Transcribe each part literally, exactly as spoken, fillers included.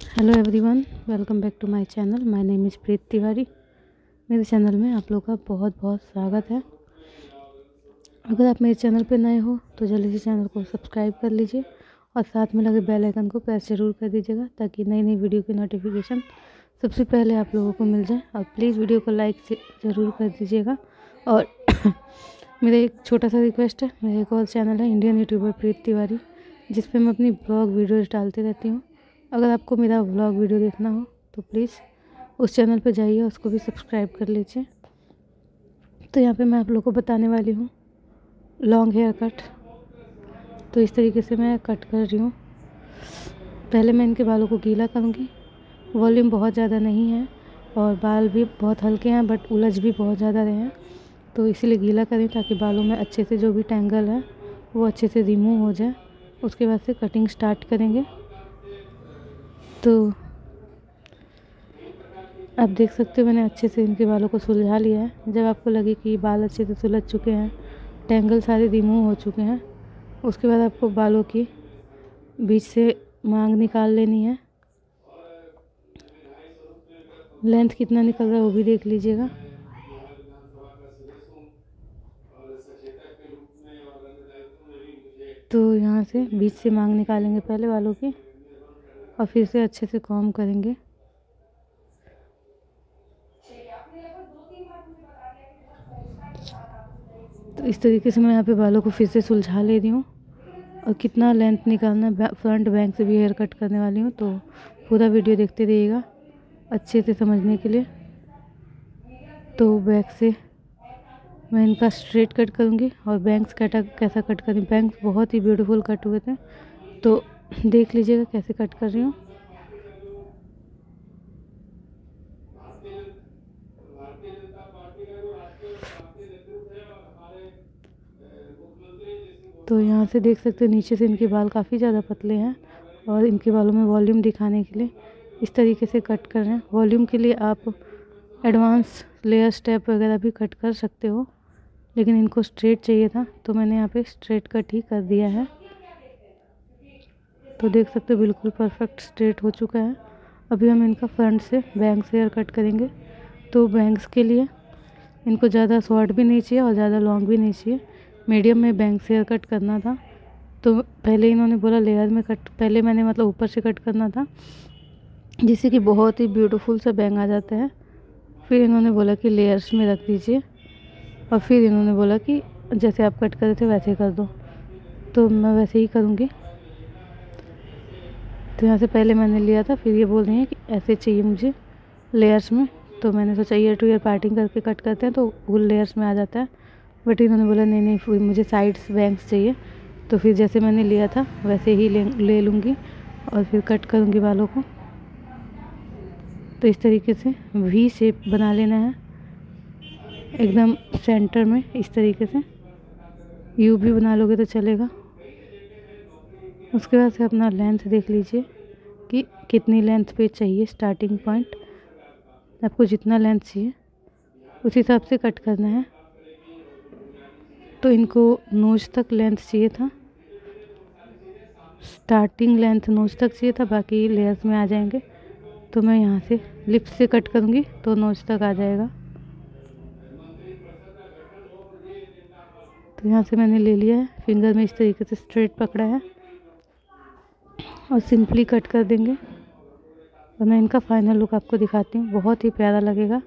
Hello everyone, welcome back to my channel. My name is Preet Tiwari. मेरे channel में आप लोगों का बहुत बहुत स्वागत है। अगर आप मेरे चैनल पर नए हो तो जल्दी से चैनल को सब्सक्राइब कर लीजिए और साथ में लगे बेल आइकन को प्रेस ज़रूर कर दीजिएगा ताकि नई नई वीडियो की नोटिफिकेशन सबसे पहले आप लोगों को मिल जाए। और प्लीज़ वीडियो को लाइक से ज़रूर कर दीजिएगा। और मेरा एक छोटा सा रिक्वेस्ट है, मेरा एक और चैनल है इंडियन यूट्यूबर प्रीत तिवारी, जिस पे मैं अपनी ब्लॉग वीडियोज़ डालती रहती हूँ। अगर आपको मेरा व्लॉग वीडियो देखना हो तो प्लीज़ उस चैनल पर जाइए, उसको भी सब्सक्राइब कर लीजिए। तो यहाँ पे मैं आप लोगों को बताने वाली हूँ लॉन्ग हेयर कट। तो इस तरीके से मैं कट कर रही हूँ। पहले मैं इनके बालों को गीला करूँगी। वॉल्यूम बहुत ज़्यादा नहीं है और बाल भी बहुत हल्के हैं, बट उलझ भी बहुत ज़्यादा रहे हैं, तो इसीलिए गीला करें ताकि बालों में अच्छे से जो भी टैंगल है वो अच्छे से रिमूव हो जाए। उसके बाद से कटिंग स्टार्ट करेंगे। तो आप देख सकते हो मैंने अच्छे से इनके बालों को सुलझा लिया है। जब आपको लगे कि बाल अच्छे से सुलझ चुके हैं, टैंगल सारे रिमूव हो चुके हैं, उसके बाद आपको बालों की बीच से मांग निकाल लेनी है। लेंथ कितना निकल रहा है वो भी देख लीजिएगा। तो यहाँ से बीच से मांग निकालेंगे पहले बालों की और फिर से अच्छे से कॉम्ब करेंगे। तो इस तरीके से मैं यहाँ पे बालों को फिर से सुलझा ले रही हूँ। और कितना लेंथ निकालना है, फ्रंट बैक से भी हेयर कट करने वाली हूँ, तो पूरा वीडियो देखते रहिएगा अच्छे से समझने के लिए। तो बैक से मैं इनका स्ट्रेट कट करूँगी और बैंग्स कैसा कैसा कट करूँ। बैंग्स बहुत ही ब्यूटीफुल कट हुए थे, तो देख लीजिएगा कैसे कट कर रही हूँ। तो यहाँ से देख सकते हो नीचे से इनके बाल काफ़ी ज़्यादा पतले हैं और इनके बालों में वॉल्यूम दिखाने के लिए इस तरीके से कट कर रहे हैं। वॉल्यूम के लिए आप एडवांस लेयर स्टेप वगैरह भी कट कर सकते हो, लेकिन इनको स्ट्रेट चाहिए था तो मैंने यहाँ पे स्ट्रेट कट ही कर दिया है। तो देख सकते हो बिल्कुल परफेक्ट स्ट्रेट हो चुका है। अभी हम इनका फ्रंट से बैंग्स हेयर कट करेंगे। तो बैंग्स के लिए इनको ज़्यादा शॉर्ट भी नहीं चाहिए और ज़्यादा लॉन्ग भी नहीं चाहिए, मीडियम में बैंग्स हेयर कट करना था। तो पहले इन्होंने बोला लेयर में कट, पहले मैंने मतलब ऊपर से कट करना था जिससे कि बहुत ही ब्यूटीफुल सा बैंग आ जाता है। फिर इन्होंने बोला कि लेयर्स में रख दीजिए और फिर इन्होंने बोला कि जैसे आप कट करे थे वैसे कर दो, तो मैं वैसे ही करूँगी। तो यहाँ से पहले मैंने लिया था, फिर ये बोल रही हैं कि ऐसे चाहिए मुझे लेयर्स में। तो मैंने सोचा ईयर टू ईयर पार्टिंग करके कट करते हैं तो फुल लेयर्स में आ जाता है, बट इन्होंने बोला नहीं नहीं मुझे साइड्स बैंग्स चाहिए। तो फिर जैसे मैंने लिया था वैसे ही ले ले लूँगी और फिर कट करूँगी बालों को। तो इस तरीके से वी शेप बना लेना है एकदम सेंटर में। इस तरीके से यू भी बना लोगे तो चलेगा। उसके बाद से अपना लेंथ देख लीजिए कि कितनी लेंथ पे चाहिए। स्टार्टिंग पॉइंट आपको जितना लेंथ चाहिए उस हिसाब से कट करना है। तो इनको नोज तक लेंथ चाहिए था, स्टार्टिंग लेंथ नोज तक चाहिए था, बाकी लेयर्स में आ जाएंगे। तो मैं यहाँ से लिप्स से कट करूँगी तो नोज तक आ जाएगा। तो यहाँ से मैंने ले लिया है, फिंगर में इस तरीके से स्ट्रेट पकड़ा है और सिंपली कट कर देंगे। और मैं इनका फाइनल लुक आपको दिखाती हूँ, बहुत ही प्यारा लगेगा।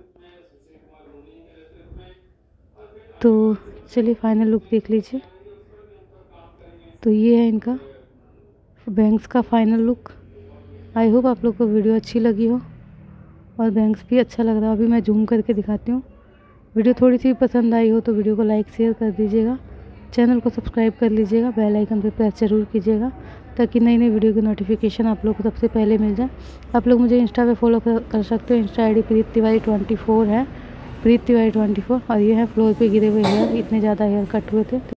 तो चलिए फाइनल लुक देख लीजिए। तो ये है इनका बैंग्स का फाइनल लुक। आई होप आप लोग को वीडियो अच्छी लगी हो और बैंग्स भी अच्छा लग रहा है। अभी मैं जूम करके दिखाती हूँ। वीडियो थोड़ी सी पसंद आई हो तो वीडियो को लाइक शेयर कर दीजिएगा, चैनल को सब्सक्राइब कर लीजिएगा, बेल आइकन पर प्रेस ज़रूर कीजिएगा ताकि नई नई वीडियो की नोटिफिकेशन आप लोग को सबसे पहले मिल जाए। आप लोग मुझे इंस्टा पे फॉलो कर, कर सकते हो। Insta I D Preet Tiwari twenty four है, प्रीत तिवारी ट्वेंटी फोर। और ये है फ्लोर पे गिरे हुए हेयर, इतने ज़्यादा हेयर कट हुए थे।